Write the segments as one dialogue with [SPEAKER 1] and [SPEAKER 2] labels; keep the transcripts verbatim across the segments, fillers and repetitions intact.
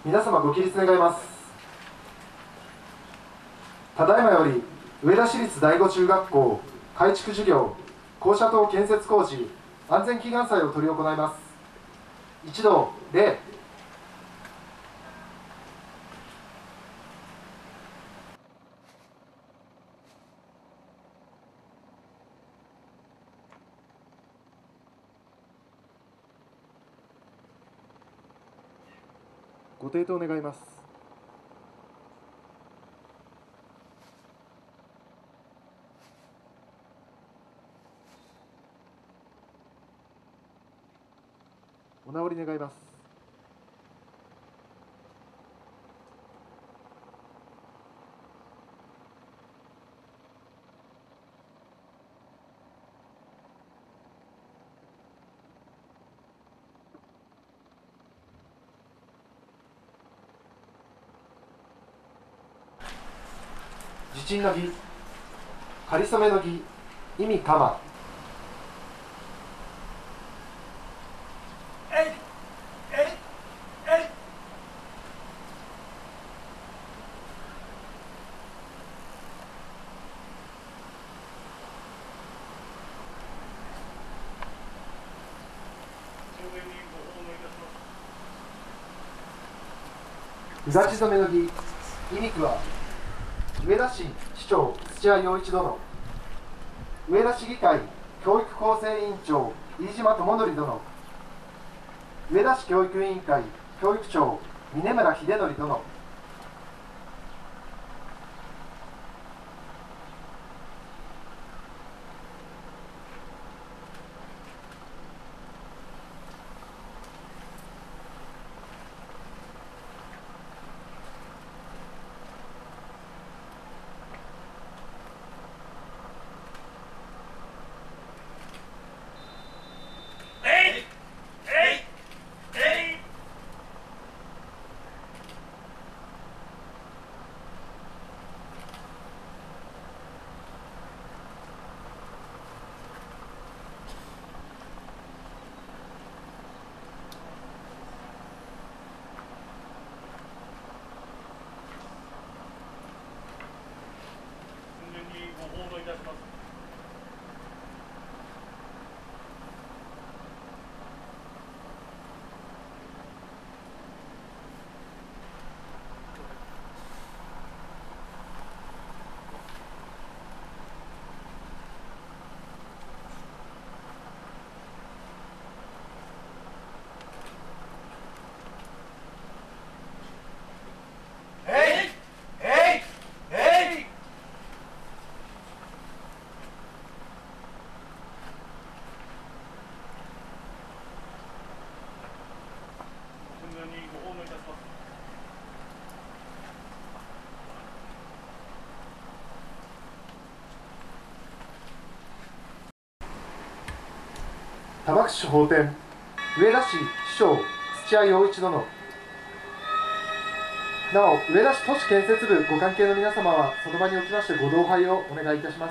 [SPEAKER 1] 皆様ご起立願います。ただいまより上田市立第五中学校改築事業校舎棟建設工事安全祈願祭を執り行います。一同礼。ご抵当願います。お直り願います。地鎮の儀、かりそめの儀、意味かま。
[SPEAKER 2] えいえいえい。
[SPEAKER 1] うがち染めの儀、意味は上田市市長土屋陽一殿、上田市議会教育構成委員長飯島智則殿、上田市教育委員会教育長峯村秀則殿、玉城市法典上田市市長土屋陽一殿、なお上田市都市建設部ご関係の皆様はその場におきましてご同配をお願いいたします。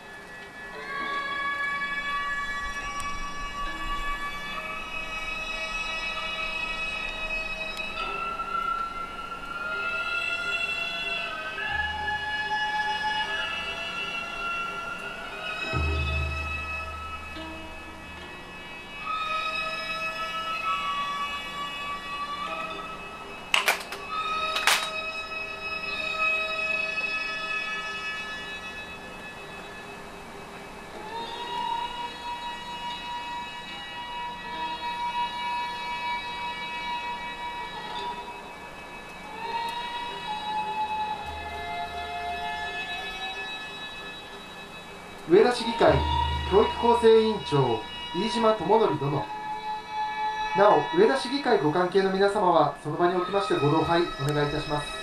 [SPEAKER 1] 上田市議会教育構成委員長飯島智則殿、なお上田市議会ご関係の皆様はその場におきましてご同配お願いいたします。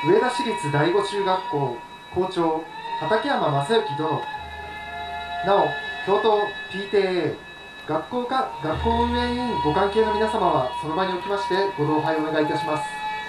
[SPEAKER 1] 上田市立第五中学校校長畠山正幸殿、なお教頭 ピーティーエー 学校か学校運営委員ご関係の皆様はその場におきましてご同杯をお願いいたします。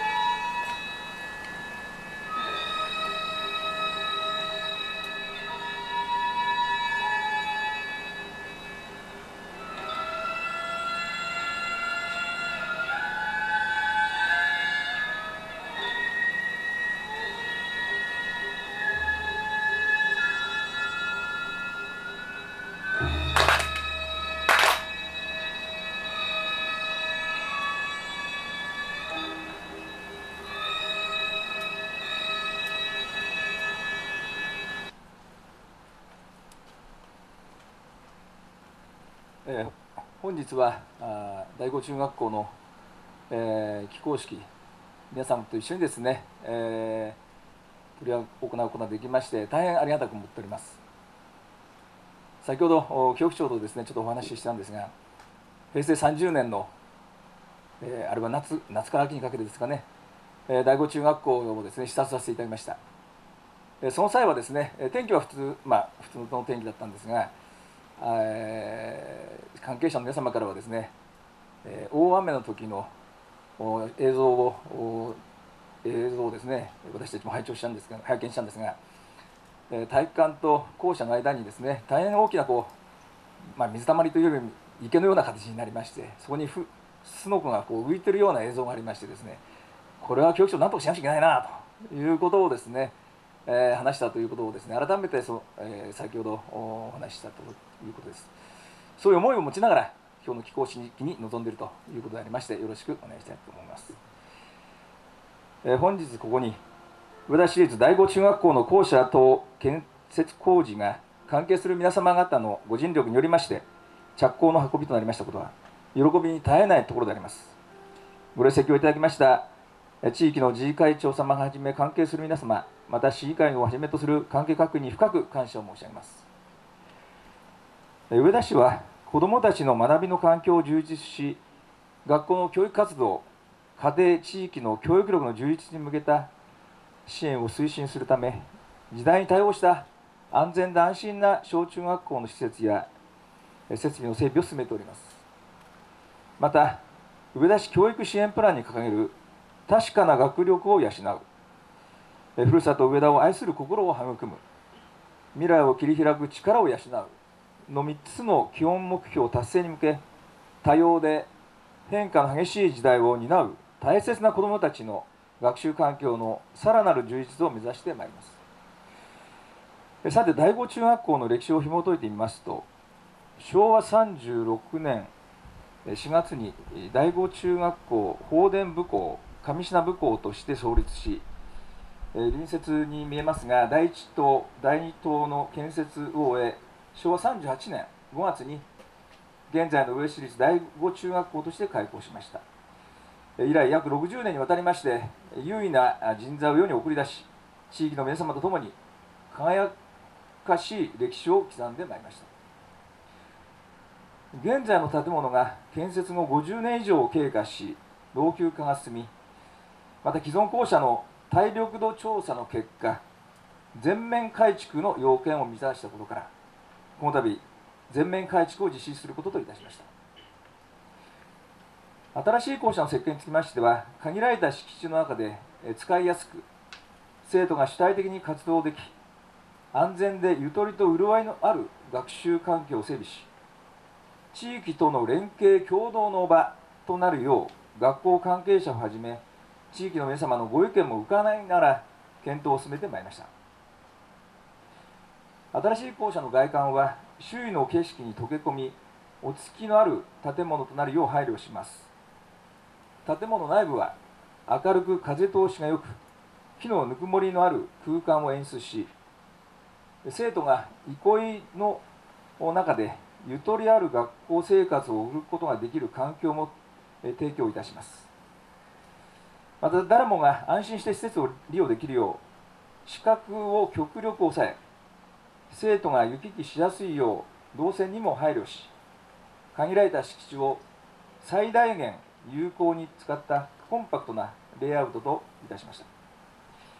[SPEAKER 3] えー、本日はあ第五中学校の、えー、起工式、皆さんと一緒にですね、えー、取り行うことができまして、大変ありがたく思っております。先ほど、教育長とですね、ちょっとお話ししたんですが、へいせいさんじゅうねんの、えー、あれは 夏, 夏から秋にかけてですかね、えー、第五中学校をですね視察させていただきました。えー、その際はですね、天気は普通、まあ、普通の天気だったんですが、えー、関係者の皆様からはですね、えー、大雨の時の映像を映像をですね、私たちも拝聴したんですが拝見したんですが、えー、体育館と校舎の間にですね、大変大きなこう、まあ、水たまりというより池のような形になりまして、そこにふすのこがこう浮いてるような映像がありましてですね、これは教育長なんとかしなきゃいけないなということをですね、えー、話したということをですね、改めてそ、えー、先ほどお話ししたということです。そういう思いを持ちながら今日の起工式に臨んでいるということでありまして、よろしくお願いしたいと思います。えー、本日ここに上田市立第五中学校の校舎等建設工事が関係する皆様方のご尽力によりまして着工の運びとなりましたことは喜びに絶えないところであります。ご列席をいただきました地域の自治会長様をはじめ関係する皆様、また市議会をはじめとする関係各位に深く感謝を申し上げます。上田市は子どもたちの学びの環境を充実し、学校の教育活動、家庭、地域の教育力の充実に向けた支援を推進するため、時代に対応した安全で安心な小中学校の施設や設備の整備を進めております。また、上田市教育支援プランに掲げる確かな学力を養う、ふるさと上田を愛する心を育む、未来を切り開く力を養うのみっつの基本目標達成に向け、多様で変化の激しい時代を担う大切な子どもたちの学習環境のさらなる充実を目指してまいります。さて、第五中学校の歴史を紐解いてみますと、しょうわさんじゅうろくねんしがつに第五中学校法典部校上品部校として創立し、隣接に見えますがだいいち棟だいに棟の建設を終え、しょうわさんじゅうはちねんごがつに現在の上田市立第五中学校として開校しました。以来約ろくじゅうねんにわたりまして優位な人材を世に送り出し、地域の皆様と共に輝かしい歴史を刻んでまいりました。現在の建物が建設後ごじゅうねん以上経過し、老朽化が進み、また既存校舎の耐力度調査の結果、全面改築の要件を満たしたことから、この度全面改築を実施することといたしました。新しい校舎の設計につきましては、限られた敷地の中で使いやすく、生徒が主体的に活動でき、安全でゆとりと潤いのある学習環境を整備し、地域との連携協働の場となるよう、学校関係者をはじめ、地域の皆様のご意見も伺いながら検討を進めてまいりました。新しい校舎の外観は、周囲の景色に溶け込み、落ち着きのある建物となるよう配慮します。建物内部は明るく風通しがよく、木のぬくもりのある空間を演出し、生徒が憩いの中でゆとりある学校生活を送ることができる環境も提供いたします。また、誰もが安心して施設を利用できるよう、視覚を極力抑え、生徒が行き来しやすいよう動線にも配慮し、限られた敷地を最大限有効に使ったコンパクトなレイアウトといたしました。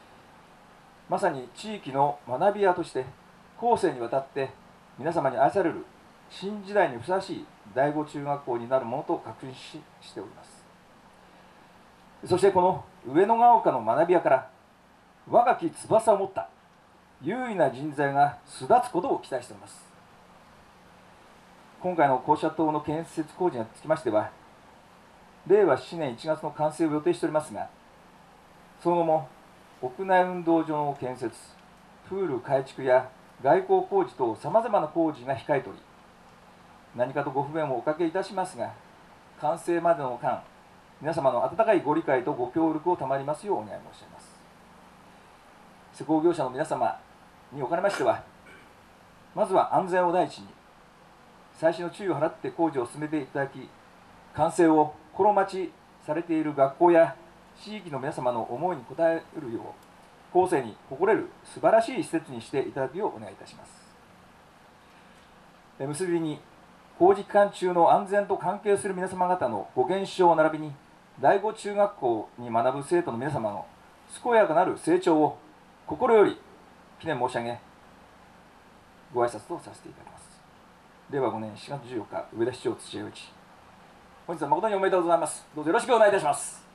[SPEAKER 3] まさに地域の学び屋として後世にわたって皆様に愛される新時代にふさわしい第五中学校になるものと確信ししております。そしてこの上野ヶ丘の学び屋から若き翼を持った優位な人材が巣立つことを期待しております。今回の校舎棟の建設工事につきましては、れいわなねんいちがつの完成を予定しておりますが、その後も屋内運動場の建設、プール改築や外交工事等さまざまな工事が控えており、何かとご不便をおかけいたしますが、完成までの間、皆様の温かいご理解とご協力を賜りますようお願い申し上げます。施工業者の皆様におかれましては、まずは安全を第一に、細心の注意を払って工事を進めていただき、完成を心待ちされている学校や地域の皆様の思いに応えるよう、後世に誇れる素晴らしい施設にしていただくようお願いいたします。結びに、工事期間中の安全と関係する皆様方のご減少並びに、第五中学校に学ぶ生徒の皆様の健やかなる成長を心より記念申し上げ、ご挨拶とさせていただきます。れいわごねんしがつじゅうよっか、上田市長土屋陽一。本日は誠におめでとうございます。どうぞよろしくお願いいたします。